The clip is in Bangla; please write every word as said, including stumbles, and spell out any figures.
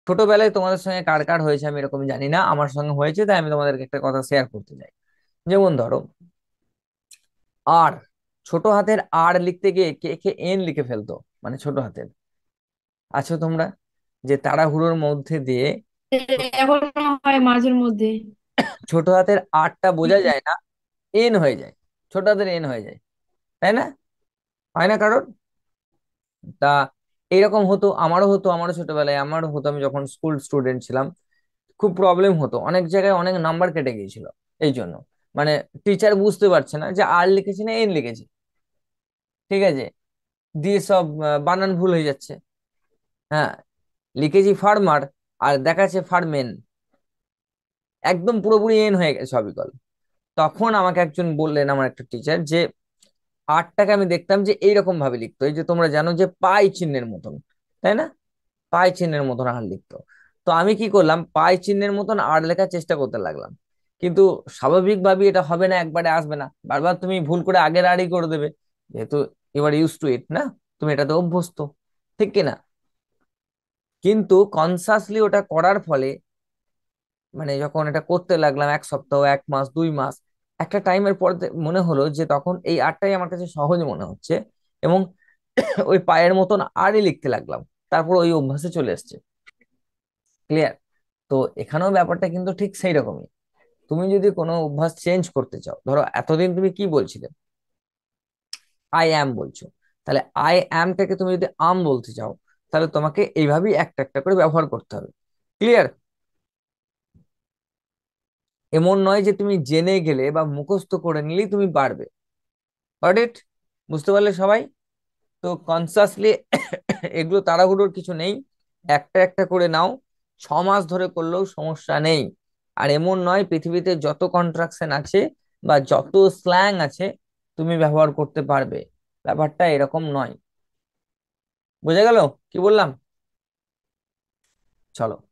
ছোটবেলায় তোমাদের সঙ্গে কার কার হয়েছে আমি এরকম জানি না, আমার সঙ্গে হয়েছে, তাই আমি তোমাদেরকে একটা কথা শেয়ার করতে চাই। যেমন ধরো, আর ছোট হাতের আর লিখতে গিয়ে কে কে এন লিখে ফেলতো, মানে ছোট হাতের। আছো তোমরা? যে তাড়াহুড়োর মধ্যে দিয়ে এখনো হয় মাঝের মধ্যে। ছোট হাতের আরটা বোঝা যায় না, এন হয়ে যায়, ছোট হাতের এন হয়ে যায়, তাই না? হয় না কারণ? তা এরকম হতো, আমারও হতো, আমারও ছোটবেলায় আমারও হতো, আমি যখন স্কুল স্টুডেন্ট ছিলাম খুব প্রবলেম হতো, অনেক জায়গায় অনেক নাম্বার কেটে গিয়েছিল এই জন্য। মানে টিচার বুঝতে পারছে না যে আর লিখেছি না এন লিখেছি, ঠিক আছে, দিয়ে সব আহ, বানান ভুল হয়ে যাচ্ছে। হ্যাঁ, লিখেছি ফার্মার আর দেখাচ্ছে ফার্মেন, একদম পুরোপুরি এন হয়ে গেছে সবিকল। তখন আমাকে একজন বললেন, আমার একটা টিচার, যে আরটাকে আমি দেখতাম যে এইরকম ভাবে লিখতো, এই যে তোমরা জানো যে পাই চিহ্নের মতন, তাই না? পাই চিহ্নের মতন আর লিখতো। তো আমি কি করলাম, পাই চিহ্নের মতন আর লেখার চেষ্টা করতে লাগলাম, কিন্তু স্বাভাবিকভাবে এটা হবে না, একবারে আসবে না, বারবার তুমি ভুল করে আগের আরই করে দেবে, যেহেতু এবার ইউজ টু ইট না, তুমি এটাতে অভ্যস্ত, ঠিক কিনা? কিন্তু কনসাসলি ওটা করার ফলে, মানে যখন এটা করতে লাগলাম এক সপ্তাহ, এক মাস, দুই মাস, একটা টাইমের পর দে- মনে হলো যে তখন এই আর্টটাই আমার কাছে সহজ মনে হচ্ছে, এবং ওই পায়ের মতন আরই লিখতে লাগলাম, তারপর ওই অভ্যাসে চলে এসেছে। ক্লিয়ার? তো এখানেও ব্যাপারটা কিন্তু ঠিক সেই রকমই। তুমি যদি কোনো অভ্যাস চেঞ্জ করতে চাও, ধরো এতদিন তুমি কি বলছিলে, আই অ্যাম বলছো, তাহলে আই অ্যামটাকে তুমি যদি আম বলতে চাও, তাহলে তোমাকে এইভাবেই একটা একটা করে ব্যবহার করতে হবে। ক্লিয়ার? এমন নয় যে তুমি জেনে গেলে বা মুখস্থ করে নিলেই তুমি পারবে। Got it? বুঝতে পারলে সবাই? তো কনসাসলি এগুলো তাড়াহুড়োর কিছু নেই, একটা একটা করে নাও, ছ মাস ধরে করলেও সমস্যা নেই। আর এমন নয় পৃথিবীতে যত কন্ট্রাকশন আছে বা যত স্ল্যাং আছে তুমি ব্যবহার করতে পারবে, ব্যাপারটা এরকম নয়। বোঝা গেল কি বললাম? চলো।